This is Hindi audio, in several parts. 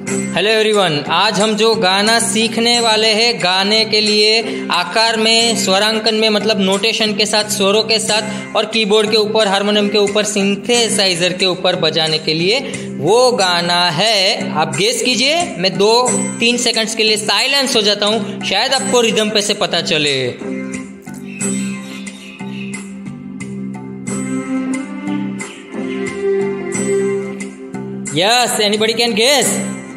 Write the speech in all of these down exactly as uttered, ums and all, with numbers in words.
हेलो एवरीवन, आज हम जो गाना सीखने वाले हैं गाने के लिए आकार में, स्वरांकन में मतलब नोटेशन के साथ, स्वरों के साथ और कीबोर्ड के ऊपर, हारमोनियम के ऊपर, सिंथेसाइजर के ऊपर बजाने के लिए, वो गाना है, आप गेस कीजिए। मैं दो तीन सेकंड्स के लिए साइलेंस हो जाता हूँ, शायद आपको रिदम पे से पता चले। Yes, anybody can guess?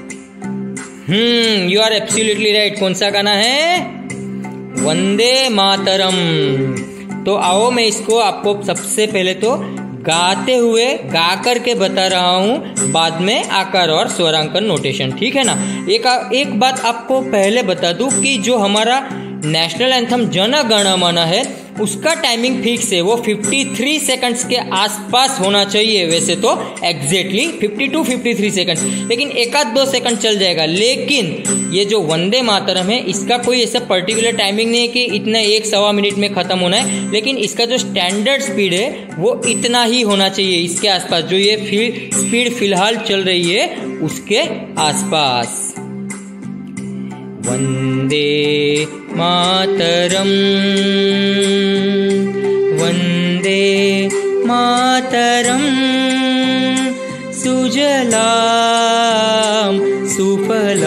Hmm you are absolutely right. कौन सा गाना है? वंदे मातरम। तो आओ मैं इसको आपको सबसे पहले तो गाते हुए गा करके बता रहा हूं, बाद में आकार और स्वरांकन नोटेशन, ठीक है ना। एक एक बात आपको पहले बता दूं कि जो हमारा नेशनल एंथम जन गण मन है उसका टाइमिंग फिक्स है, वो तिरेपन सेकंड्स के आसपास होना चाहिए। वैसे तो एग्जैक्टली बावन टू तिरेपन सेकंड्स, लेकिन एक आध दो सेकंड चल जाएगा। लेकिन ये जो वंदे मातरम है इसका कोई ऐसा पर्टिकुलर टाइमिंग नहीं है कि इतना एक सवा मिनट में खत्म होना है, लेकिन इसका जो स्टैंडर्ड स्पीड है वो इतना ही होना चाहिए, इसके आसपास, जो ये फी, स्पीड फिलहाल चल रही है उसके आसपास। वंदे मातरम, वंदे मातरम, सुजलाम सुफलाम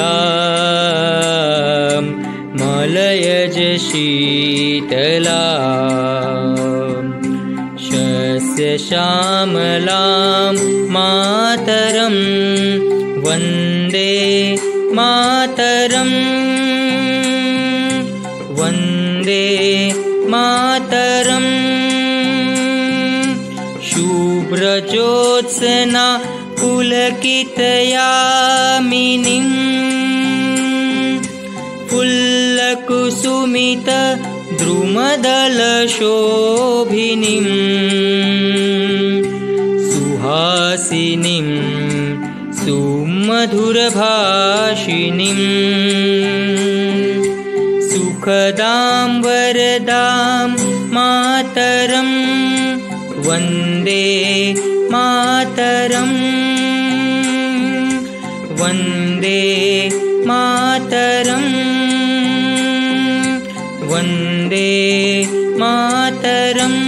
मलयज शीतलाम शस्य श्यामलाम मातरम, वंदे मातरम, वंदे मातरम, शुभ्रज्योत्स्ना पुलकितयामिनीं फुल्लकुसुमित द्रुमदलशोभिनीं सुहासिनीं सुमधुरभाषिणीं सुखदां वरदां मातरं, वंदे मातरं, वंदे मातरं, वंदे मातरं।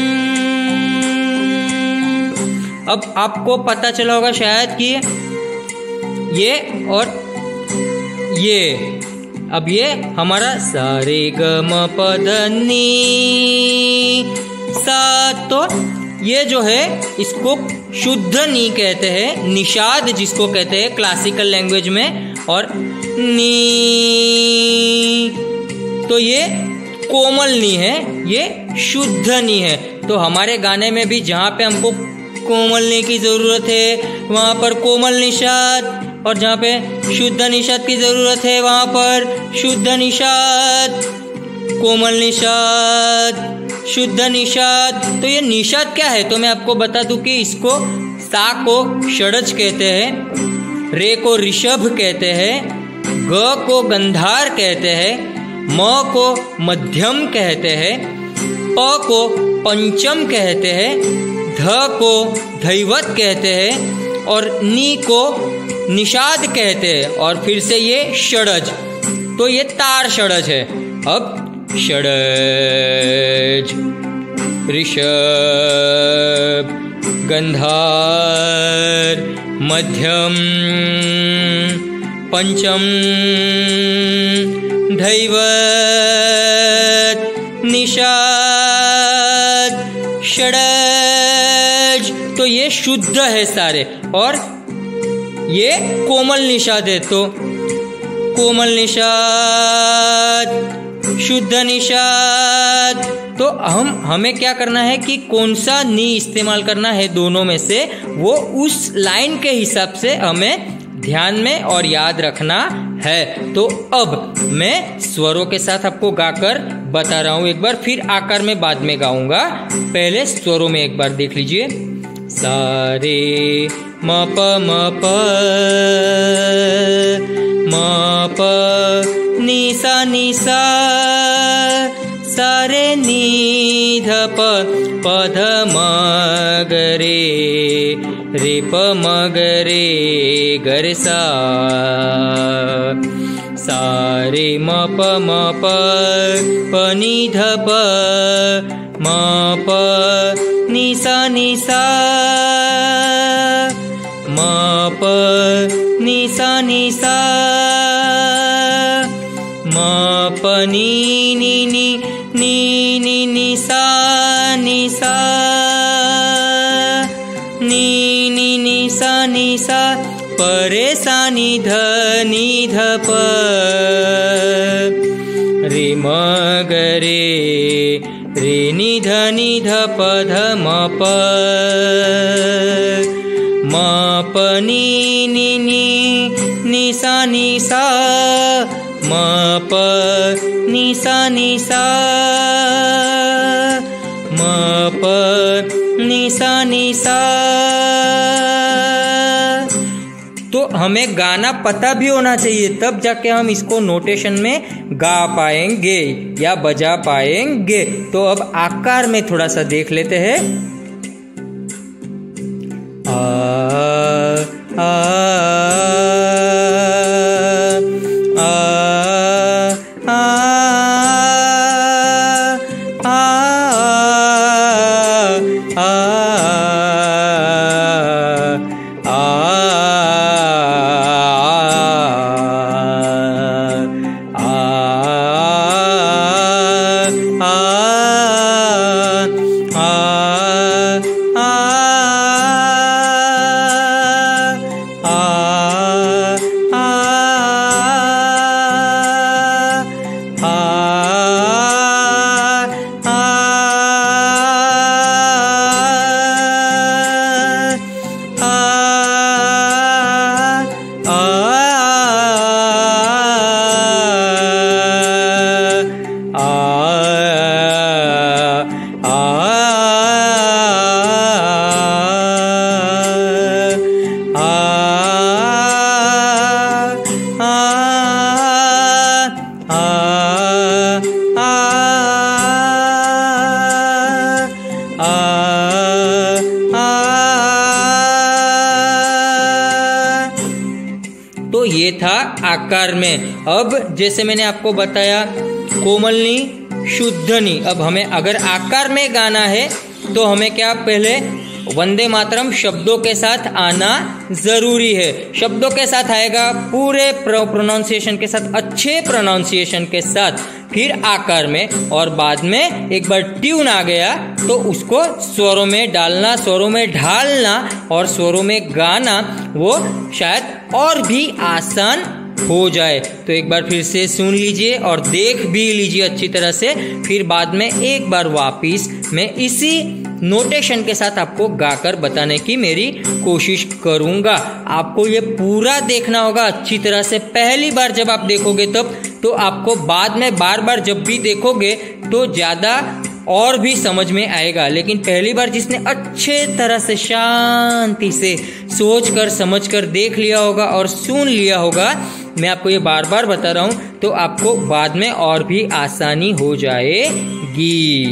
अब आपको पता चला होगा शायद कि ये और ये, अब ये हमारा सारे ग म प ध नी सा, तो ये जो है इसको शुद्ध नी कहते हैं, निषाद जिसको कहते हैं क्लासिकल लैंग्वेज में, और नी तो ये कोमल नी है, ये शुद्ध नी है। तो हमारे गाने में भी जहाँ पे हमको कोमल नी की जरूरत है वहाँ पर कोमल निषाद, और जहाँ पे शुद्ध निषाद की जरूरत है वहाँ पर शुद्ध निषाद, कोमल निषाद, शुद्ध निषाद। तो ये निषाद क्या है तो मैं आपको बता दूं कि इसको सा को षडज कहते हैं, रे को ऋषभ कहते हैं, ग को गंधार कहते हैं, म को मध्यम कहते हैं, प को पंचम कहते हैं, ध को धैवत कहते हैं और नी को निषाद कहते हैं, और फिर से ये षडज, तो ये तार षडज है। अब षडज, ऋषभ, गंधार, मध्यम, पंचम, धैवत, निषाद, षडज, तो ये शुद्ध है सारे, और ये कोमल निषाद है, तो कोमल निषाद, शुद्ध निषाद। तो हम हमें क्या करना है कि कौन सा नी इस्तेमाल करना है दोनों में से, वो उस लाइन के हिसाब से हमें ध्यान में और याद रखना है। तो अब मैं स्वरों के साथ आपको गाकर बता रहा हूं एक बार, फिर आकार में बाद में गाऊंगा। पहले स्वरों में एक बार देख लीजिए। सारे म प म प म प नि सा नि सा सारे नी ध प प ध म ग रे रे प म ग रे ग रे सा सा रे म प म प प नि ध प म प नि सा नि सा म प नि सा नि सा म प नि नि नि नि नि नि सा नि सा नि नि नि सा नि सा प रे सा नि ध नि ध प रे म ग रे रे नि ध नि ध प ध म प म प नि नि नि नि सा नि सा म प नि सा नि सा म प नि सा नि सा। तो हमें गाना पता भी होना चाहिए, तब जाके हम इसको नोटेशन में गा पाएंगे या बजा पाएंगे। तो अब आकार में थोड़ा सा देख लेते हैं। आ आ आ आ आ तो ये था आकार में। अब जैसे मैंने आपको बताया कोमलनी शुद्धनी, अब हमें अगर आकार में गाना है तो हमें क्या पहले वंदे मातरम शब्दों के साथ आना जरूरी है। शब्दों के साथ आएगा, पूरे प्रोनाउंसिएशन के साथ, अच्छे प्रोनाउंसिएशन के साथ, फिर आकार में, और बाद में एक बार ट्यून आ गया तो उसको स्वरों में डालना, स्वरों में ढालना और स्वरों में गाना, वो शायद और भी आसान हो जाए। तो एक बार फिर से सुन लीजिए और देख भी लीजिए अच्छी तरह से, फिर बाद में एक बार वापिस मैं इसी नोटेशन के साथ आपको गाकर बताने की मेरी कोशिश करूंगा। आपको ये पूरा देखना होगा अच्छी तरह से। पहली बार जब आप देखोगे तब तो आपको बाद में बार बार जब भी देखोगे तो ज्यादा और भी समझ में आएगा, लेकिन पहली बार जिसने अच्छे तरह से शांति से सोच कर समझ कर देख लिया होगा और सुन लिया होगा, मैं आपको ये बार बार बता रहा हूँ, तो आपको बाद में और भी आसानी हो जाएगी।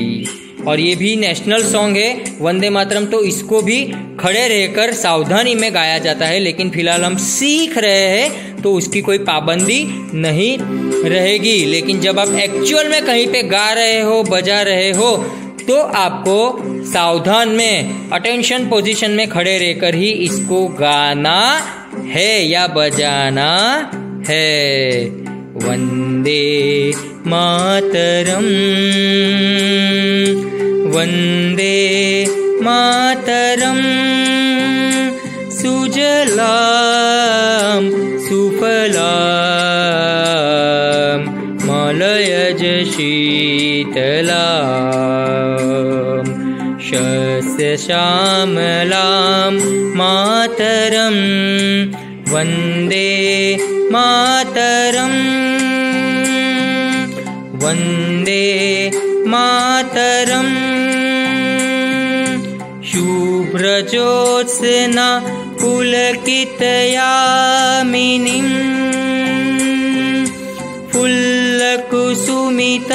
और ये भी नेशनल सॉन्ग है वंदे मातरम, तो इसको भी खड़े रहकर सावधानी में गाया जाता है, लेकिन फिलहाल हम सीख रहे हैं तो उसकी कोई पाबंदी नहीं रहेगी। लेकिन जब आप एक्चुअल में कहीं पे गा रहे हो, बजा रहे हो, तो आपको सावधान में अटेंशन पोजीशन में खड़े रहकर ही इसको गाना है या बजाना है। वंदे मातरम, वंदे मातरम, सुजलाम सुफलाम मलयज शीतलाम शस्य श्यामलाम मातरम, वंदे मातरम, वंदे मातरम। शुभ्रज्योत्स्ना पुलकितयामिनीं फुल्लकुसुमित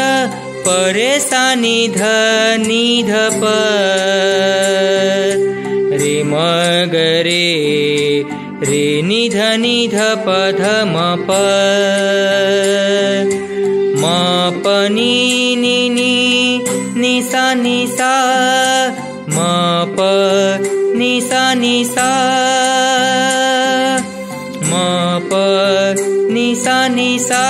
परेशानिध निध प रे म म ग रे, रे नि ध नि ध प ध म प, म प नि नि नि, नि सा नि सा, म प नि सा नि सा, म प नि सा नि सा।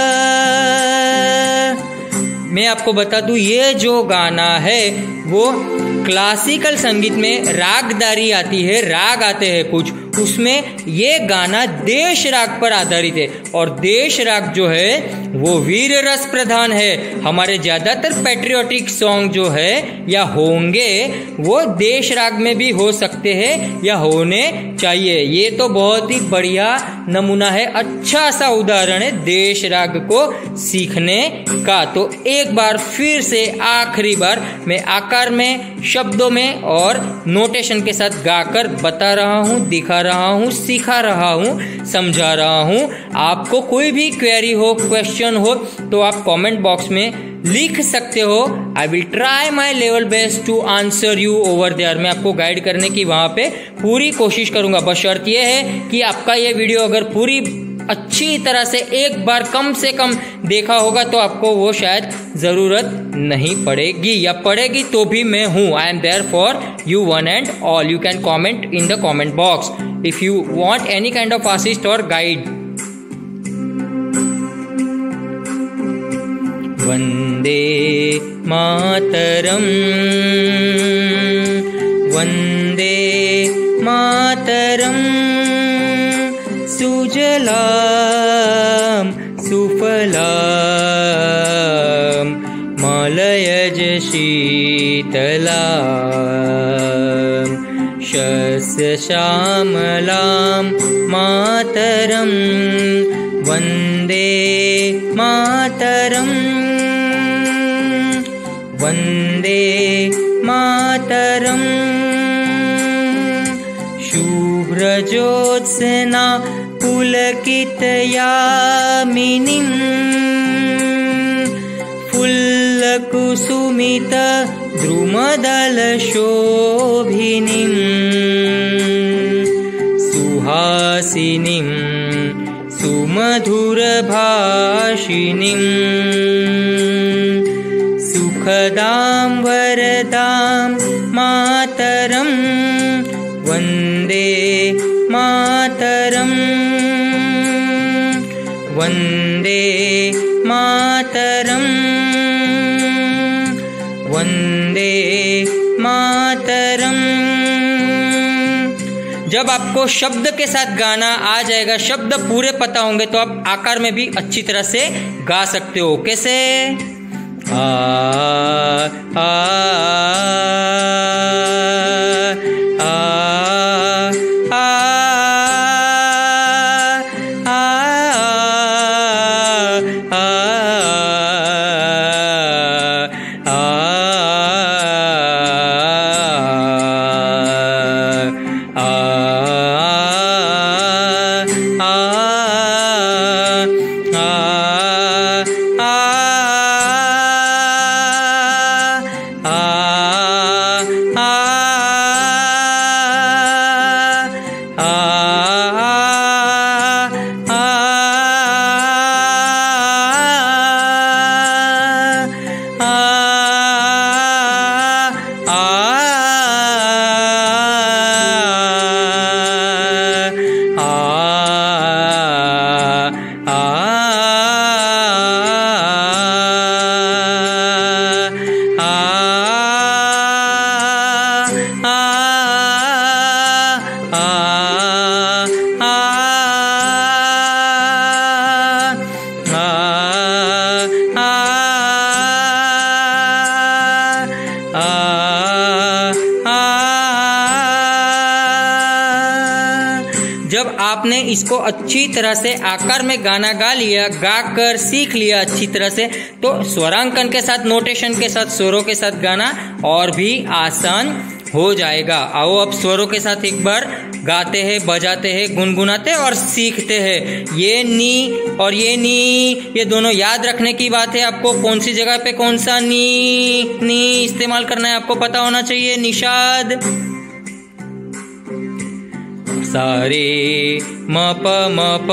मैं आपको बता दूं, ये जो गाना है वो क्लासिकल संगीत में रागदारी आती है, राग आते हैं कुछ, उसमें ये गाना देश राग पर आधारित है। और देश राग जो है वो वीर रस प्रधान है। हमारे ज्यादातर पैट्रियोटिक सॉन्ग जो है या होंगे वो देश राग में भी हो सकते हैं या होने चाहिए। ये तो बहुत ही बढ़िया नमूना है, अच्छा सा उदाहरण है देश राग को सीखने का। तो एक बार फिर से आखिरी बार मैं आकार में, शब्दों में और नोटेशन के साथ गाकर बता रहा हूँ, दिखा रहा हूँ, सिखा रहा हूँ, समझा रहा हूँ। आपको कोई भी क्वेरी हो, क्वेश्चन हो तो आप कमेंट बॉक्स में लिख सकते हो। I will try my level best to answer you over there. मैं आपको गाइड करने की वहां पे पूरी कोशिश करूंगा। बस शर्त यह है कि आपका ये वीडियो अगर पूरी अच्छी तरह से एक बार कम से कम देखा होगा तो आपको वो शायद जरूरत नहीं पड़ेगी, या पड़ेगी तो भी मैं हूं। I am there for you one and all. You can comment in the comment box if you want any kind of assist और गाइड। वंदे मातरम, वंदे मातरम, सुजलाम सुफलाम मलयज शीतलाम, शस्य श्यामलां मातरं, वन्दे मातरं, वन्दे मातरं। शुभ्रज्योत्स्ना पुलकितयामिनीं, फुल्लकुसुमित द्रुमदलशोभिनीं, सुहासिनीं सुमधुरभाषिणीं, सुखदां वरदां मातरं, वन्दे मातरं, वन्दे मातरं, वन्दे मातरं। जब आपको शब्द के साथ गाना आ जाएगा, शब्द पूरे पता होंगे तो आप आकार में भी अच्छी तरह से गा सकते हो। कैसे? आ आ आ आ जब आपने इसको अच्छी तरह से आकार में गाना गा लिया, गा कर सीख लिया अच्छी तरह से, तो स्वरांकन के साथ, नोटेशन के साथ, स्वरों के साथ गाना और भी आसान हो जाएगा। आओ अब स्वरों के साथ एक बार गाते हैं, बजाते हैं, गुनगुनाते हैं और सीखते हैं। ये नी और ये नी, ये दोनों याद रखने की बात है। आपको कौन सी जगह पे कौन सा नी नी इस्तेमाल करना है आपको पता होना चाहिए। निषाद सा रे म प म प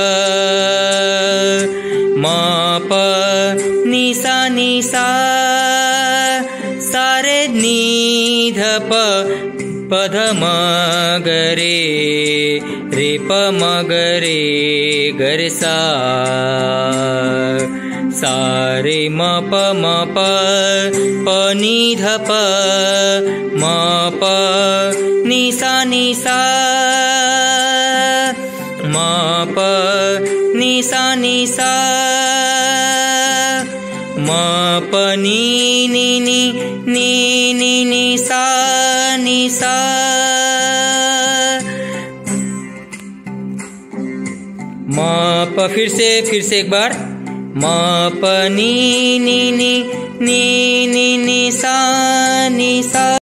म प नि सा नि सा सा रे नि ध प प ध म ग रे रे प म ग रे ग रे सा सा रे म प म प प नि ध प म प नि सा नि सा म प नि सा नि सा म प नि नि नि नि नि नि सा नि सा। म प फिर से फिर से एक बार म प नि नि नि नि नि नि सा नि सा।